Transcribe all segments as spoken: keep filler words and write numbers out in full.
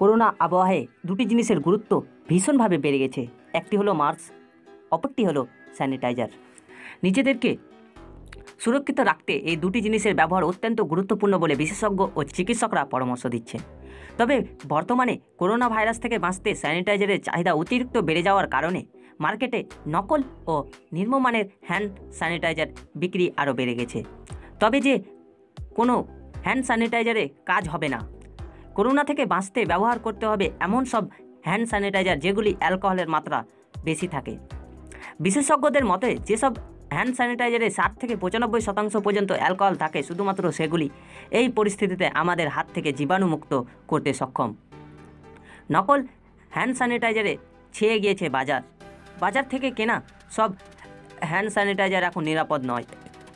Corona আবহে দুটি জিনিসের গুরুত্ব ভীষণভাবে বেড়ে গেছে। একটি হলো মাস্ক, অপরটি হলো স্যানিটাইজার। নিজেদেরকে সুরক্ষিত রাখতে এই দুটি জিনিসের ব্যবহার অত্যন্ত গুরুত্বপূর্ণ বলে বিশেষজ্ঞ ও চিকিৎসকরা পরামর্শ দিচ্ছেন। তবে বর্তমানে করোনা ভাইরাস থেকে বাঁচতে স্যানিটাইজারের চাহিদা অতিরিক্ত বেড়ে যাওয়ার কারণে মার্কেটে নকল ও নিম্নমানের হ্যান্ড স্যানিটাইজার বিক্রি আরও বেড়ে গেছে। তবে যে কোনো হ্যান্ড স্যানিটাইজারে কাজ হবে না। করোনা থেকে বাঁচতে ব্যবহার করতে হবে এমন সব হ্যান্ড স্যানিটাইজার যেগুলি অ্যালকোহলের মাত্রা বেশি থাকে। বিশেষজ্ঞদের মতে যেসব হ্যান্ড স্যানিটাইজারে ষাট থেকে পঁচানব্বই শতাংশ পর্যন্ত অ্যালকোহল থাকে, শুধুমাত্র সেগুলি এই পরিস্থিতিতে আমাদের হাত থেকে জীবাণুমুক্ত করতে সক্ষম। নকল হ্যান্ড স্যানিটাইজারে ছেয়ে গিয়েছে বাজার। বাজার থেকে কেনা সব হ্যান্ড স্যানিটাইজার এখন নিরাপদ নয়।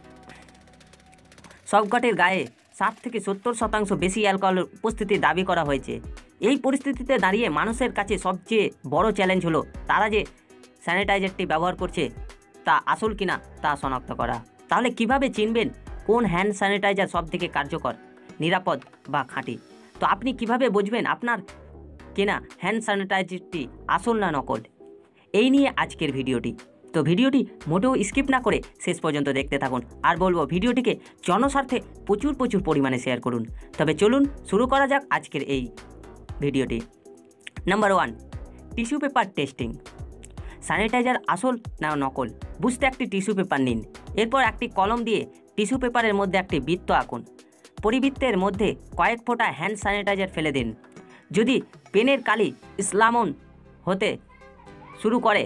সবকটির গায়ে ষাট থেকে সত্তর শতাংশ বেশি অ্যালকোহলের উপস্থিতির দাবি করা হয়েছে। এই পরিস্থিতিতে দাঁড়িয়ে মানুষের কাছে সবচেয়ে বড় চ্যালেঞ্জ হলো তারা যে স্যানিটাইজারটি ব্যবহার করছে তা আসল কিনা তা শনাক্ত করা। তাহলে কিভাবে চিনবেন কোন হ্যান্ড স্যানিটাইজার সবথেকে কার্যকর, নিরাপদ বা খাঁটি? তো আপনি কিভাবে বুঝবেন আপনার কেনা হ্যান্ড স্যানিটাইজারটি আসল না নকল? এই নিয়ে আজকের ভিডিওটি। তো ভিডিওটি মোটেও স্কিপ না করে শেষ পর্যন্ত দেখতে থাকুন। আর বলবো ভিডিওটিকে জনস্বার্থে প্রচুর প্রচুর পরিমাণে শেয়ার করুন। তবে চলুন শুরু করা যাক আজকের এই ভিডিওটি। Number one, tissue paper testing. Sanitizer আসল না নকল বুঝতে একটি টিস্যু পেপার নিন। এরপর একটি কলম দিয়ে টিস্যু পেপারের মধ্যে একটি বৃত্ত আঁকুন। পরিবৃত্তের মধ্যে কয়েক ফোঁটা হ্যান্ড স্যানিটাইজার ফেলে দিন। যদি পেনের কালি ইসলামন হতে শুরু করে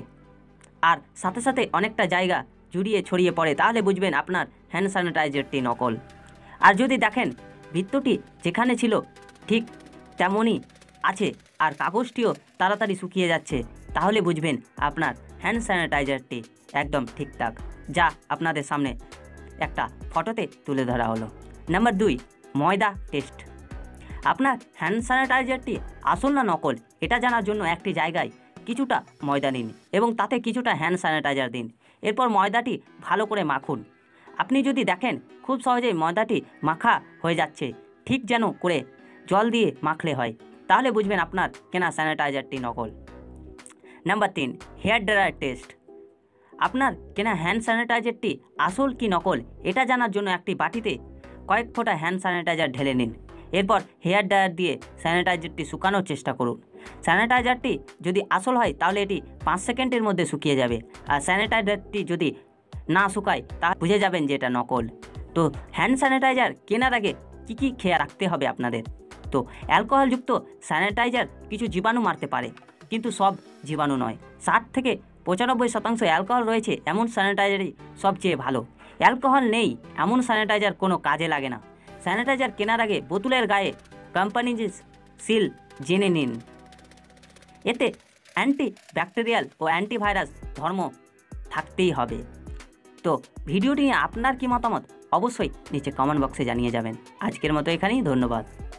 আর সাথে সাথে অনেকটা জায়গা জুড়িয়ে ছড়িয়ে পড়ে, তাহলে বুঝবেন আপনার হ্যান্ড স্যানিটাইজারটি নকল। আর যদি দেখেন বৃত্তটি যেখানে ছিল ঠিক তেমনই আছে আর কাগজটিও তাড়াতাড়ি শুকিয়ে যাচ্ছে, তাহলে বুঝবেন আপনার হ্যান্ড স্যানিটাইজারটি একদম ঠিকঠাক, যা আপনাদের সামনে একটা ফটোতে তুলে ধরা হলো। নাম্বার দুই, ময়দা টেস্ট। আপনার হ্যান্ড স্যানিটাইজারটি আসল না নকল এটা জানার জন্য একটি জায়গায় কিছুটা ময়দা নিন এবং তাতে কিছুটা হ্যান্ড স্যানিটাইজার দিন। এরপর ময়দাটি ভালো করে মাখুন। আপনি যদি দেখেন খুব সহজেই ময়দাটি মাখা হয়ে যাচ্ছে, ঠিক যেন করে জল দিয়ে মাখলে হয়, তাহলে বুঝবেন আপনার কেনা স্যানিটাইজারটি নকল। নাম্বার তিন, হেয়ার ড্রায়ার টেস্ট। আপনার কেনা হ্যান্ড স্যানিটাইজারটি আসল কি নকল এটা জানার জন্য একটি বাটিতে কয়েক ফোঁটা হ্যান্ড স্যানিটাইজার ঢেলে নিন। এরপর হেয়ার ড্রায়ার দিয়ে স্যানিটাইজারটি শুকানোর চেষ্টা করুন। স্যানিটাইজারটি যদি আসল হয় তাহলে এটি পাঁচ সেকেন্ডের মধ্যে শুকিয়ে যাবে, আর স্যানিটাইজারটি যদি না শুকায় তা বুঝে যাবেন যে এটা নকল। তো হ্যান্ড স্যানিটাইজার কেনার আগে কী কী খেয়াল রাখতে হবে আপনাদের? তো অ্যালকোহলযুক্ত স্যানিটাইজার কিছু জীবাণু মারতে পারে, কিন্তু সব জীবাণু নয়। ষাট থেকে পঁচানব্বই শতাংশ অ্যালকোহল রয়েছে এমন স্যানিটাইজারই সবচেয়ে ভালো। অ্যালকোহল নেই এমন স্যানিটাইজার কোনো কাজে লাগে না। স্যানিটাইজার কেনার আগে বোতলের গায়ে কোম্পানির সিল জেনে নিন। এতে অ্যান্টি ব্যাকটেরিয়াল ও অ্যান্টিভাইরাস ধর্ম থাকতেই হবে। তো ভিডিওটি নিয়ে আপনার কি মতামত অবশ্যই নিচে কমেন্ট বক্সে জানিয়ে যাবেন। আজকের মতো এখানেই, ধন্যবাদ।